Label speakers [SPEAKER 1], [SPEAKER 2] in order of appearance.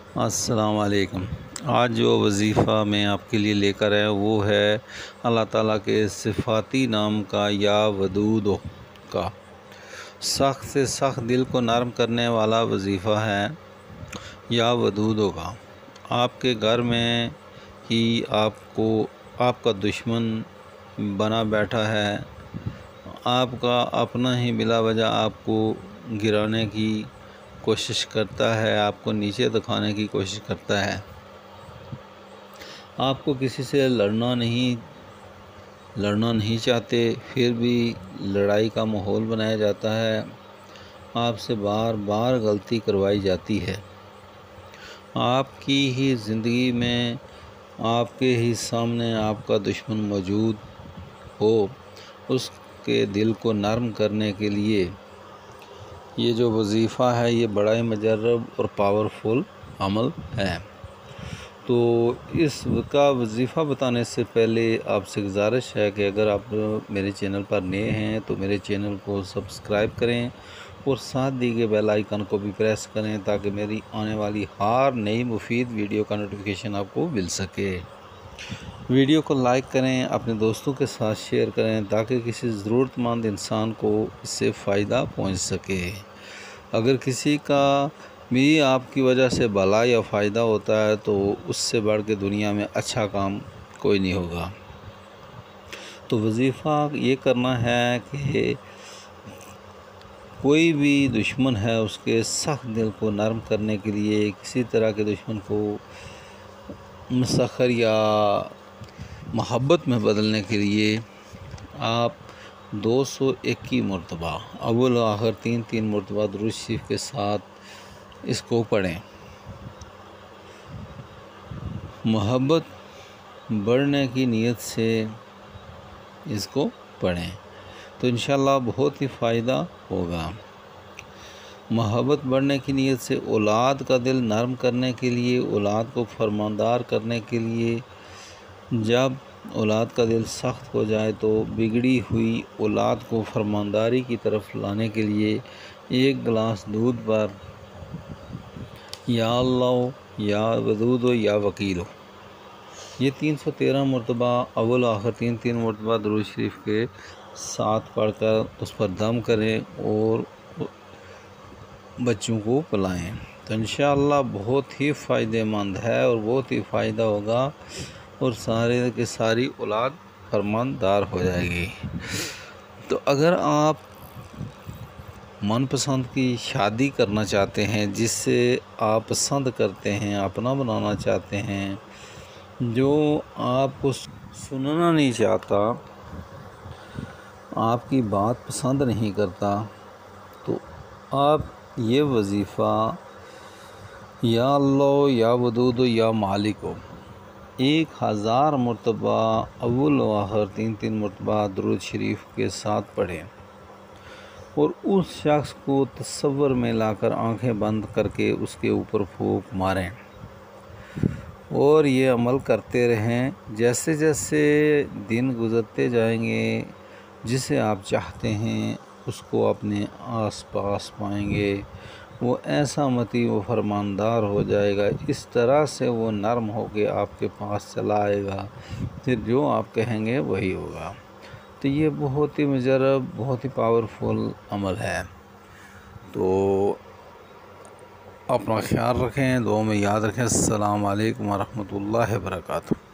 [SPEAKER 1] अस्सलाम वालेकुम। आज जो वज़ीफ़ा मैं आपके लिए लेकर आया वो है अल्लाह ताला के सिफ़ाती नाम का या वदूद का। सख्त से सख्त दिल को नरम करने वाला वज़ीफ़ा है या वदूद का। आपके घर में ही आपका दुश्मन बना बैठा है, आपका अपना ही बिला वजह आपको गिराने की कोशिश करता है, आपको नीचे दिखाने की कोशिश करता है। आपको किसी से लड़ना नहीं चाहते, फिर भी लड़ाई का माहौल बनाया जाता है। आपसे बार बार गलती करवाई जाती है। आपकी ही ज़िंदगी में आपके ही सामने आपका दुश्मन मौजूद हो, उसके दिल को नरम करने के लिए ये जो वज़ीफ़ा है ये बड़ा ही मुजर्रब और पावरफुल अमल है। तो इसका वज़ीफ़ा बताने से पहले आपसे गुजारिश है कि अगर आप मेरे चैनल पर नए हैं तो मेरे चैनल को सब्सक्राइब करें और साथ दी गए बेल आइकन को भी प्रेस करें ताकि मेरी आने वाली हर नई मुफीद वीडियो का नोटिफिकेशन आपको मिल सके। वीडियो को लाइक करें, अपने दोस्तों के साथ शेयर करें ताकि किसी ज़रूरतमंद इंसान को इससे फ़ायदा पहुंच सके। अगर किसी का भी आपकी वजह से भला या फ़ायदा होता है तो उससे बढ़ के दुनिया में अच्छा काम कोई नहीं होगा। तो वज़ीफ़ा ये करना है कि कोई भी दुश्मन है उसके सख्त दिल को नरम करने के लिए, किसी तरह के दुश्मन को मसखर या मोहब्बत में बदलने के लिए आप 201 मरतबा अव्वल आखिर 3 मरतबा दुरूद शरीफ के साथ इसको पढ़ें। मोहब्बत बढ़ने की नीयत से इसको पढ़ें तो इंशाअल्लाह बहुत ही फ़ायदा होगा। मोहब्बत बढ़ने की नीयत से औलाद का दिल नरम करने के लिए, औलाद को फरमानदार करने के लिए, जब औलाद का दिल सख्त हो जाए तो बिगड़ी हुई औलाद को फरमानदारी की तरफ लाने के लिए 1 गिलास दूध पर या अल्लाह या वदूद या वकील ये 313 मरतबा अव्वल आखिर 3 मरतबा दुरूद शरीफ के साथ पढ़कर उस पर दम करें और बच्चों को पिलाएं तो इंशाअल्लाह बहुत ही फ़ायदेमंद है और बहुत ही फ़ायदा होगा और सारे के सारी औलाद फरमानदार हो जाएगी। तो अगर आप मनपसंद की शादी करना चाहते हैं, जिससे आप पसंद करते हैं, अपना बनाना चाहते हैं, जो आपको सुनना नहीं चाहता, आपकी बात पसंद नहीं करता, तो आप ये वज़ीफ़ा या अल्लाह या वदूद या मालिक 1000 मरतबा अव्वल व आखिर 3 मरतबा दुरूद शरीफ के साथ पढ़ें और उस शख्स को तसव्वुर में लाकर आंखें बंद करके उसके ऊपर फूंक मारें और ये अमल करते रहें। जैसे जैसे दिन गुज़रते जाएंगे, जिसे आप चाहते हैं उसको अपने आसपास पाएंगे, वो ऐसा मती वो फरमानदार हो जाएगा, इस तरह से वो नरम होके आपके पास चला आएगा, फिर जो आप कहेंगे वही होगा। तो ये बहुत ही मुजर्रब, बहुत ही पावरफुल अमल है। तो अपना ख्याल रखें, दुआ में याद रखें। अस्सलाम वालेकुम व रहमतुल्लाहि व बरकातुहू।